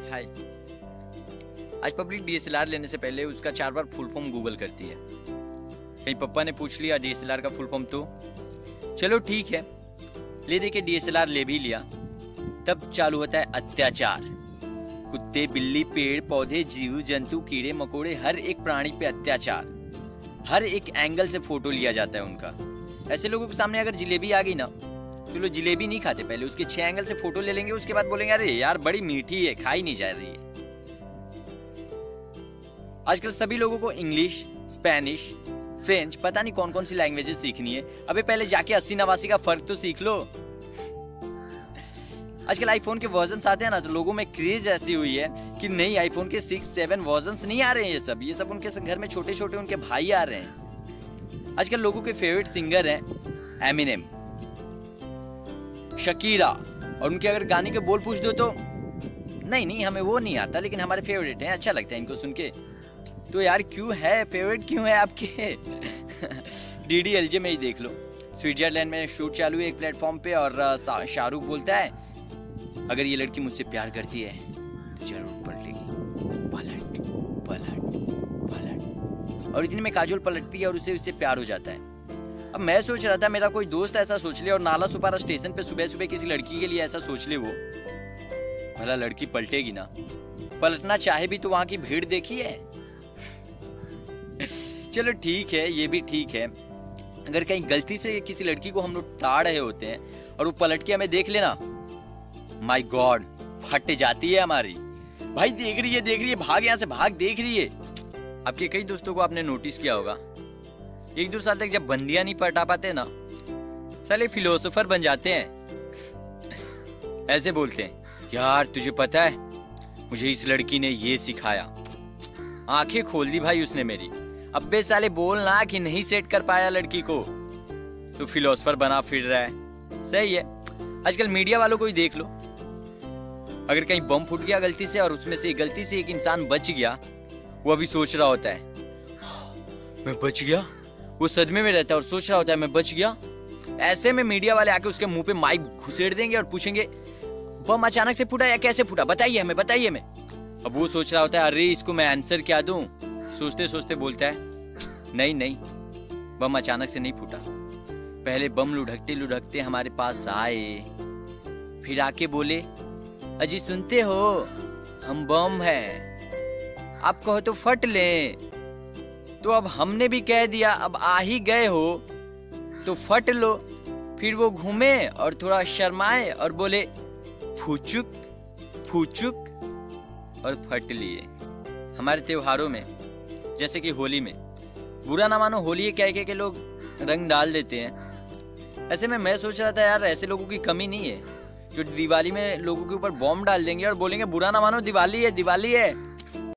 हाय। आज public DSLR लेने से पहले उसका 4 बार फुल फॉर्म गूगल करती है। कहीं पप्पा ने पूछ लिया डीएसएलआर का फुल फॉर्म तो चलो ठीक है, ले दे के डीएसएलआर ले भी लिया। तब चालू होता है अत्याचार। कुत्ते, बिल्ली, पेड़ पौधे, जीव जंतु, कीड़े मकोड़े, हर एक प्राणी पे अत्याचार। हर एक एंगल से फोटो लिया जाता है उनका। ऐसे लोगों के सामने अगर जिलेबी आ गई ना, चलो जिलेबी नहीं खाते, पहले उसके 6 एंगल से फोटो ले लेंगे, उसके बाद बोलेंगे अरे यार बड़ी मीठी है, खाई नहीं जा रही है। आजकल सभी लोगों को इंग्लिश, स्पेनिश, फ्रेंच, पता नहीं कौन कौन सी लैंग्वेजेस सीखनी है। अबे पहले जाके 80-89 का फर्क तो सीख लो। आजकल आईफोन के वर्जन आते हैं ना, तो लोगों में क्रेज ऐसी हुई है कि नहीं आईफोन के 6-7 वर्जन नहीं आ रहे हैं। ये सब उनके घर में छोटे छोटे उनके भाई आ रहे हैं। आजकल लोगों के फेवरेट सिंगर हैं एमिनेम, शकीरा, और उनके अगर गाने के बोल पूछ दो तो नहीं हमें वो नहीं आता, लेकिन हमारे फेवरेट हैं, अच्छा लगता है इनको सुन के। तो यार क्यों है फेवरेट, क्यों है आपके? डीडीएलजे में ही देख लो, स्विट्जरलैंड में शूट चालू है एक प्लेटफॉर्म पे, और शाहरुख बोलता है अगर ये लड़की मुझसे प्यार करती है तो जरूर पलटेगी, पलट पलट पलट, और इतने में काजोल पलटती है और उससे प्यार हो जाता है। अब मैं सोच रहा था मेरा कोई दोस्त ऐसा सोच ले और नाला सुपारा स्टेशन पे सुबह सुबह किसी लड़की के लिए ऐसा सोच ले, वो भला लड़की पलटेगी ना? पलटना चाहे भी तो वहां की भीड़ देखी है। चलो ठीक है, ये भी ठीक है। अगर कहीं गलती से किसी लड़की को हम लोग ताड़ रहे होते हैं और वो पलट के हमें देख लेना, माय गॉड, फट जाती है हमारी। भाई देख रही है, भाग यहाँ से भाग, देख रही है। आपके कई दोस्तों को आपने नोटिस किया होगा, 1-2 साल तक जब बंदियां नहीं पटा पाते ना, साले फिलोसोफर बन जाते हैं। ऐसे बोलते हैं यार तुझे पता है मुझे इस लड़की ने ये सिखाया। आंखें खोल दी भाई उसने मेरी। अब्बे साले बोलना कि नहीं सेट कर पाया लड़की को तो फिलोसोफर बना फिर रहा है। सही है। आजकल मीडिया वालों को ही देख लो, अगर कहीं बम फूट गया गलती से और उसमें से गलती से एक इंसान बच गया, वो अभी सोच रहा होता है मैं बच गया। वो सदमे में रहता है और सोच रहा होता है मैं बच गया। ऐसे में मीडिया वाले आके उसके मुंह पे माइक घुसेड़ देंगे और पूछेंगे बम अचानक से फूटा या कैसे फूटा, बताइए हमें, बताइए हमें। अब वो सोच रहा होता है अरे इसको मैं आंसर क्या दूं। सोचते सोचते बोलता है नहीं बम अचानक से नहीं फूटा, पहले बम लुढ़कते लुढ़कते हमारे पास आए, फिर आके बोले अजी सुनते हो हम बम हैं, आप कहो तो फट ले। तो अब हमने भी कह दिया, अब आ ही गए हो तो फट लो। फिर वो घूमे और थोड़ा शर्माए और बोले फूचुक फूचुक और फट लिए। हमारे त्योहारों में जैसे कि होली में, बुरा ना मानो, होली कह के लोग रंग डाल देते हैं। ऐसे में मैं सोच रहा था यार ऐसे लोगों की कमी नहीं है जो दिवाली में लोगों के ऊपर बॉम्ब डाल देंगे और बोलेंगे बुरा ना मानो दिवाली है, दिवाली है।